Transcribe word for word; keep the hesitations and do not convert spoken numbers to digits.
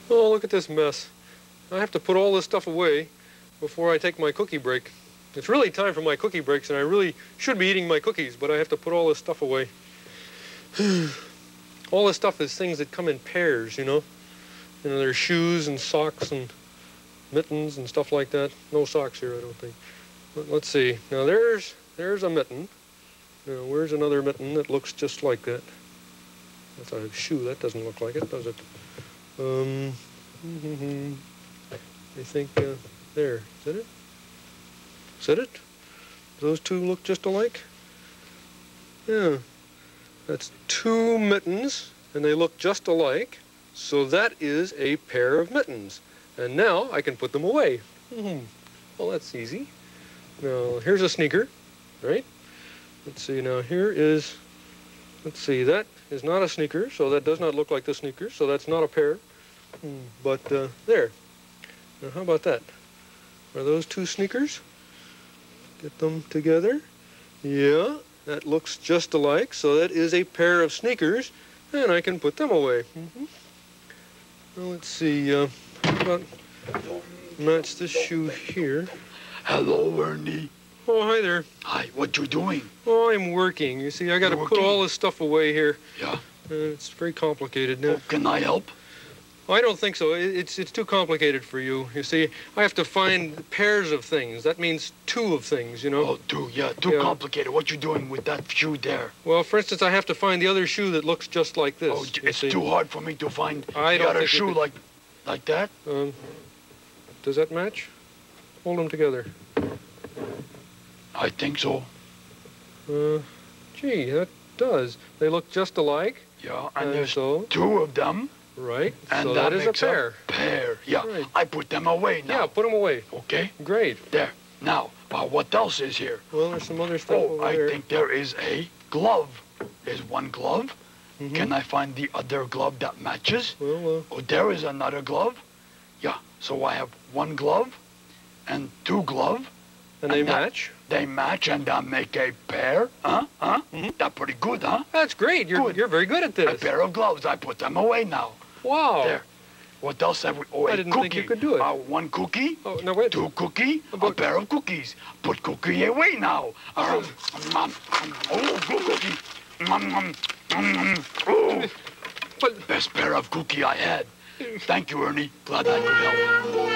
Oh, look at this mess. I have to put all this stuff away before I take my cookie break. It's really time for my cookie breaks, and I really should be eating my cookies, but I have to put all this stuff away. All this stuff is things that come in pairs, you know? You know, there's shoes and socks and mittens and stuff like that. No socks here, I don't think. But let's see. Now, there's, there's a mitten. Now, where's another mitten that looks just like that? That's a shoe. That doesn't look like it, does it? Um, I think, uh, there. Is that it? Is that it? Those two look just alike? Yeah. That's two mittens, and they look just alike. So that is a pair of mittens. And now I can put them away. Mm-hmm. Well, that's easy. Now, here's a sneaker, right? Let's see, now here is, let's see, that is not a sneaker, so that does not look like the sneaker, so that's not a pair. Mm, but uh, there. Now, how about that? Are those two sneakers? Get them together. Yeah, that looks just alike, so that is a pair of sneakers, and I can put them away. Mm-hmm. Well, let's see, uh, how about match this shoe here. Hello, Ernie. Oh, hi there. Hi, what you doing? Oh, I'm working. You see, I got to put all this stuff away here. Yeah. Uh, it's very complicated now. Oh, can I help? I don't think so. It's, it's too complicated for you. You see, I have to find pairs of things. That means two of things, you know? Oh, two, yeah, too yeah. complicated. What you doing with that shoe there? Well, for instance, I have to find the other shoe that looks just like this. Oh, it's see. too hard for me to find I the don't other think shoe could... like, like that? Um, does that match? Hold them together. I think so. Uh, gee, that does. They look just alike. Yeah, and, and there's so... two of them. Right, and so that, that is makes a pair. A pair, yeah. Right. I put them away now. Yeah, put them away. Okay. Great. There. Now, uh, what else is here? Well, there's some other stuff oh, over I there. I think there is a glove. There's one glove. Mm-hmm. Can I find the other glove that matches? Well, uh... Oh, there is another glove. Yeah, so I have one glove and two gloves. And, and they that, match? They match and that make a pair. Huh? Huh? Mm-hmm. That's pretty good, huh? That's great. You're, good. you're very good at this. A pair of gloves. I put them away now. Wow. There. What else have we? Oh, I a didn't cookie. think you could do it. Uh, one cookie. Oh, no, wait. Two cookie. About... A pair of cookies. Put cookie away now. Um, um, oh, good cookie. Um, um, um, oh. But... Best pair of cookie I had. Thank you, Ernie. Glad I could help.